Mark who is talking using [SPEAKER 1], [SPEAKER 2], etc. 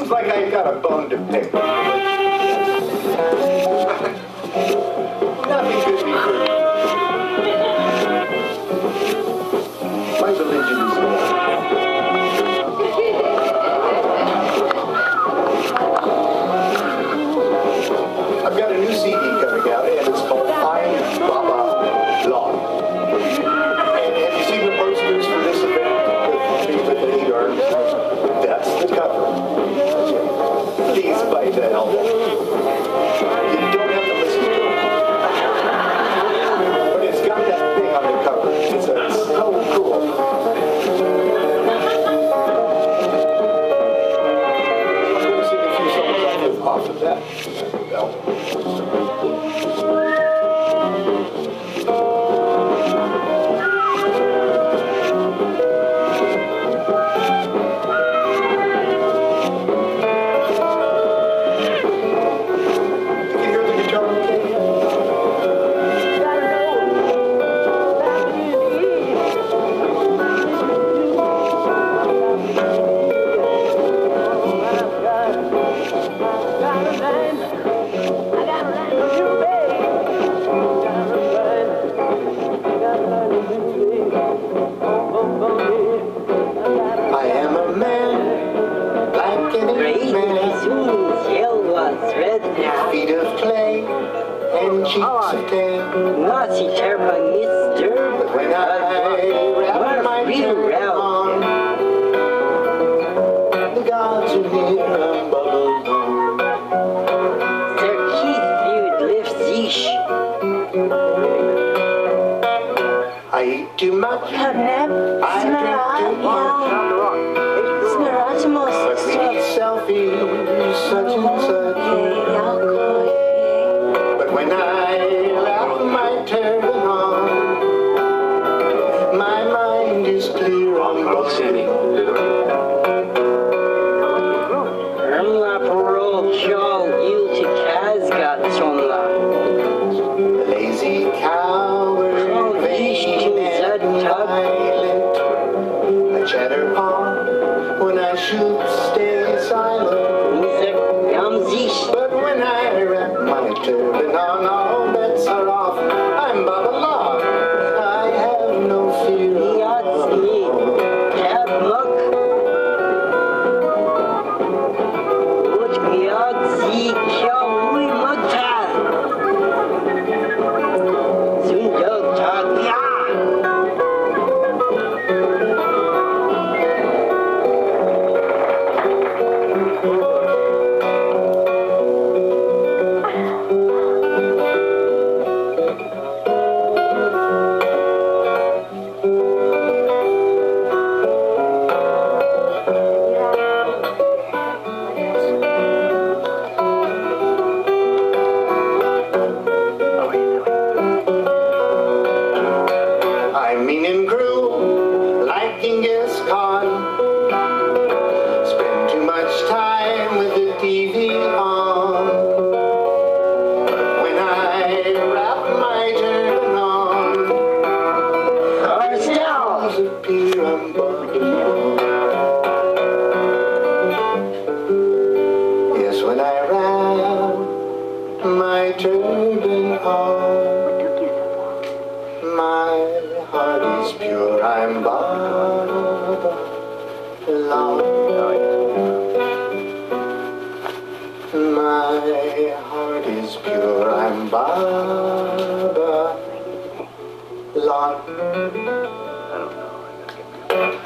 [SPEAKER 1] Seems like I got a bone to pick. Nothing could be true. My religion is I've got a new CD coming out, and it's called I'm Baba Lon. And have you seen the posters for this event with me with the 8 arms? That's the cover. Please bite the album. You don't have to listen to it. But it's got that thing on the cover. It's so cool. I'm going to sing a few songs off of that album. Feet of clay and cheeks of tan.
[SPEAKER 2] Nazi Terminator.
[SPEAKER 1] But when I wrap my turban on, the gods are near and Babalon.
[SPEAKER 2] Der Keith lift sich.
[SPEAKER 1] I eat too much. I drink too much. But we eat selfies, such and such. But when I wrap my turban on, my mind is clear on Babalon. The lazy coward, vain and violent. I chatter on when I should stay silent. But when I wrap my turban on, all bets are off. I'm Baba Lon. I have no fear of mean and cruel, like Genghis Khan. Spend too much time with the TV on. But when I wrap my turban on, our stars appear on Babalon. Yes, when I wrap my turban on, my heart is pure, I'm Baba Lon. My heart is pure, I'm Baba Lon. I don't know.